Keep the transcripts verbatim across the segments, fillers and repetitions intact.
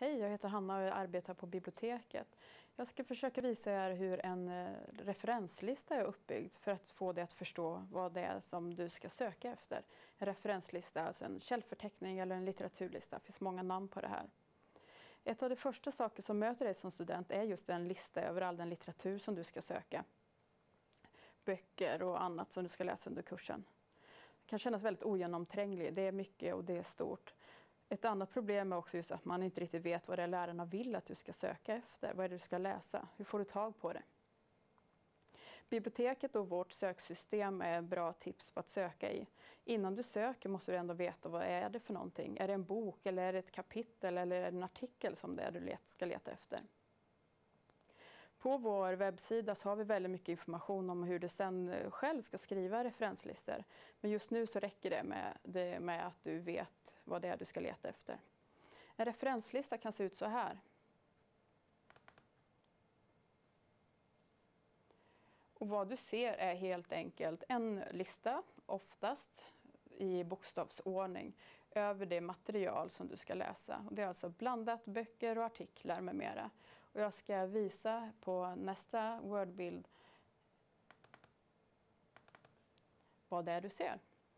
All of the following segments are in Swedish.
Hej, jag heter Hanna och jag arbetar på biblioteket. Jag ska försöka visa er hur en referenslista är uppbyggd för att få dig att förstå vad det är som du ska söka efter. En referenslista, alltså en källförteckning eller en litteraturlista. Det finns många namn på det här. Ett av de första saker som möter dig som student är just en lista över all den litteratur som du ska söka. Böcker och annat som du ska läsa under kursen. Det kan kännas väldigt ogenomträngligt. Det är mycket och det är stort. Ett annat problem är också just att man inte riktigt vet vad det är lärarna vill att du ska söka efter. Vad är det du ska läsa? Hur får du tag på det? Biblioteket och vårt söksystem är bra tips på att söka i. Innan du söker måste du ändå veta vad är det för någonting. Är det en bok eller är det ett kapitel eller är det en artikel som det är du ska leta efter? På vår webbsida så har vi väldigt mycket information om hur du sen själv ska skriva referenslistor. Men just nu så räcker det med, det med att du vet vad det är du ska leta efter. En referenslista kan se ut så här. Och vad du ser är helt enkelt en lista, oftast i bokstavsordning, över det material som du ska läsa. Det är alltså blandat böcker och artiklar med mera. Och jag ska visa på nästa wordbild vad det är du ser.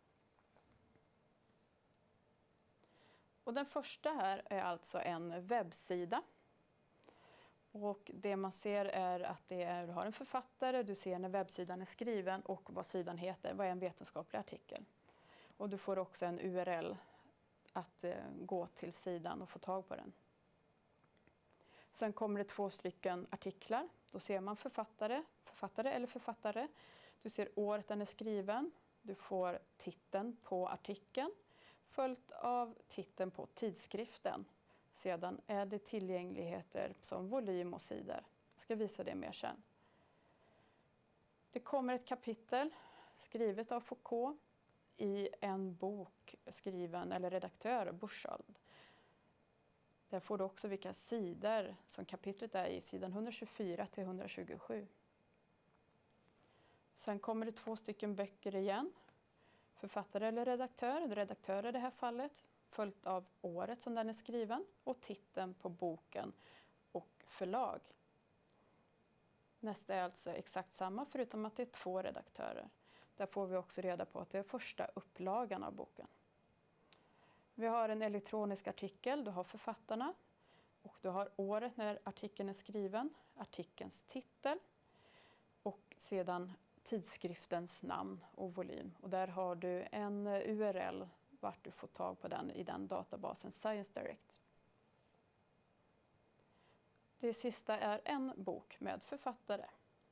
Och den första här är alltså en webbsida. Och det man ser är att det är, du har en författare, du ser när webbsidan är skriven och vad sidan heter, vad är en vetenskaplig artikel. Och du får också en U R L att eh, gå till sidan och få tag på den. Sen kommer det två stycken artiklar. Då ser man författare, författare eller författare. Du ser året den är skriven. Du får titeln på artikeln följt av titeln på tidskriften. Sedan är det tillgängligheter som volym och sidor. Jag ska visa det mer sen. Det kommer ett kapitel skrivet av Foucault i en bok skriven eller redaktör Burchard. Där får du också vilka sidor som kapitlet är i, sidan etthundratjugofyra till etthundratjugosju. Sen kommer det två stycken böcker igen. Författare eller redaktör, redaktör i det här fallet, följt av året som den är skriven och titeln på boken och förlag. Nästa är alltså exakt samma förutom att det är två redaktörer. Där får vi också reda på att det är första upplagan av boken. Vi har en elektronisk artikel, du har författarna och du har året när artikeln är skriven, artikelns titel och sedan tidskriftens namn och volym. Och där har du en U R L vart du får tag på den i den databasen Science Direct. Det sista är en bok med författare.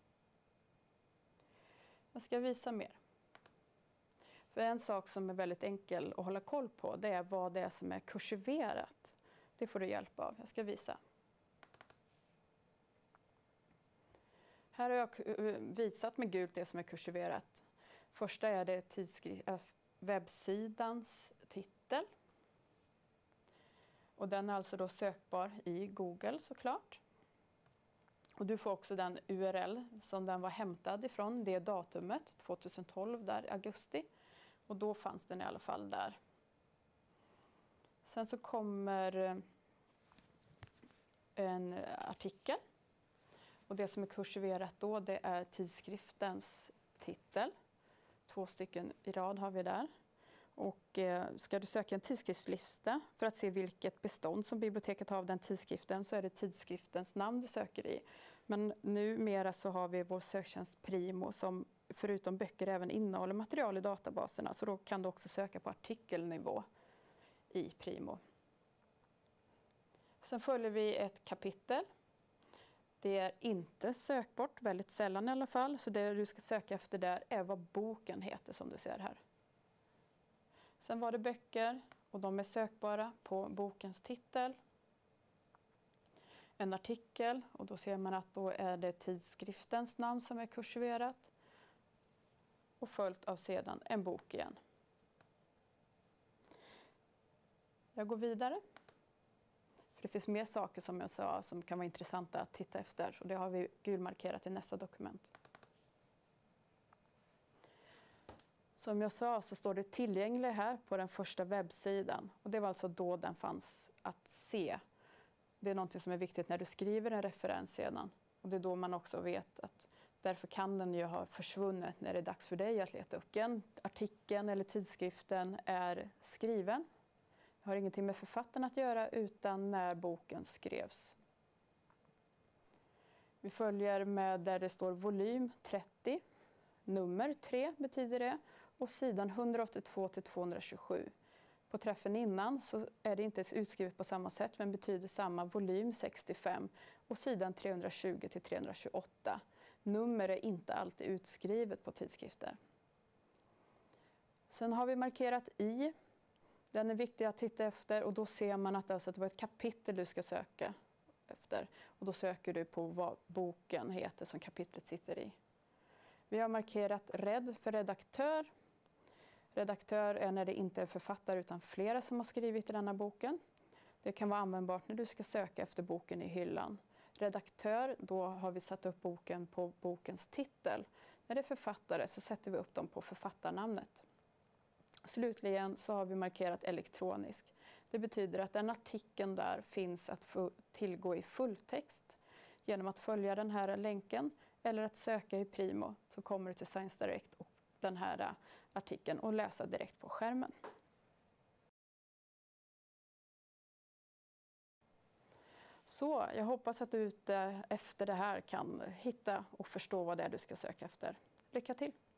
Jag ska visa mer. För en sak som är väldigt enkel att hålla koll på, det är vad det är som är kursiverat. Det får du hjälp av. Jag ska visa. Här har jag visat med gult det som är kursiverat. Första är det tidskri- webbsidans titel. Och den är alltså då sökbar i Google såklart. Och du får också den U R L som den var hämtad ifrån, det datumet, tjugotolv, där augusti. Och då fanns den i alla fall där. Sen så kommer en artikel. Och det som är kursiverat då, det är tidskriftens titel. Två stycken i rad har vi där. Och eh, ska du söka en tidskriftslista för att se vilket bestånd som biblioteket har av den tidskriften så är det tidskriftens namn du söker i. Men numera så har vi vår söktjänst Primo som förutom böcker även innehåller material i databaserna. Så då kan du också söka på artikelnivå i Primo. Sen följer vi ett kapitel. Det är inte sökbart, väldigt sällan i alla fall. Så det du ska söka efter där är vad boken heter som du ser här. Sen var det böcker och de är sökbara på bokens titel. En artikel och då ser man att då är det tidskriftens namn som är kursiverat. Och följt av sedan en bok igen. Jag går vidare. För det finns mer saker som jag sa som kan vara intressanta att titta efter. Och det har vi gulmarkerat i nästa dokument. Som jag sa så står det tillgänglig här på den första webbsidan. Och det var alltså då den fanns att se det är något som är viktigt när du skriver en referens sedan. Och det är då man också vet att därför kan den ju ha försvunnit när det är dags för dig att leta upp den. Artikeln eller tidskriften är skriven. Det har ingenting med författaren att göra utan när boken skrevs. Vi följer med där det står volym trettio, nummer tre betyder det och sidan etthundraåttiotvå till tvåhundratjugosju. På träffen innan så är det inte utskrivet på samma sätt men betyder samma volym sextiofem och sidan trehundratjugo till trehundratjugoåtta. Nummer är inte alltid utskrivet på tidskrifter. Sen har vi markerat i. Den är viktig att titta efter och då ser man att, alltså att det var ett kapitel du ska söka efter. Och då söker du på vad boken heter som kapitlet sitter i. Vi har markerat red för redaktör. Redaktör är när det inte är författare utan flera som har skrivit i denna boken. Det kan vara användbart när du ska söka efter boken i hyllan. Redaktör, då har vi satt upp boken på bokens titel. När det är författare så sätter vi upp dem på författarnamnet. Slutligen så har vi markerat elektronisk. Det betyder att den artikeln där finns att få tillgå i fulltext genom att följa den här länken eller att söka i Primo så kommer du till Science Direct och den här artikeln och läsa direkt på skärmen. Så jag hoppas att du ute efter det här kan hitta och förstå vad det är du ska söka efter. Lycka till!